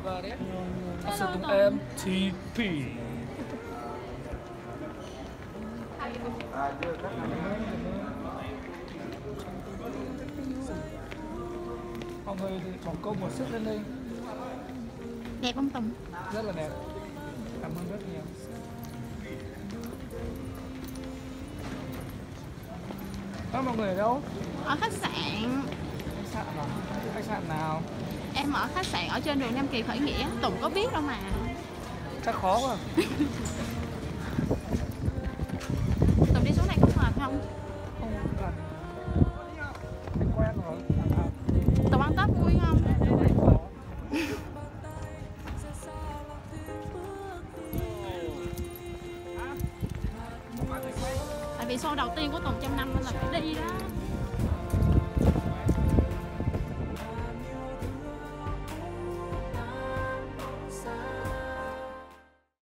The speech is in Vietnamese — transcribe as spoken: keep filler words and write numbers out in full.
Và đấy, sử dụng em tê pê. Mọi người thì bỏ công một sức lên đây. Đẹp không Tùng? Rất là đẹp. Cảm ơn rất nhiều. Đó, mọi người ở đâu? Ở khách sạn. Khách sạn nào? Khách sạn nào? Em ở khách sạn ở trên đường Nam Kỳ Khởi Nghĩa. Tùng có biết đâu mà. Chắc khó quá. Tùng đi xuống này có mệt không? Không cần. Anh quen rồi. Tùng ăn Tết vui không? Tại vì show đầu tiên của Tùng trong năm nên là phải đi đó.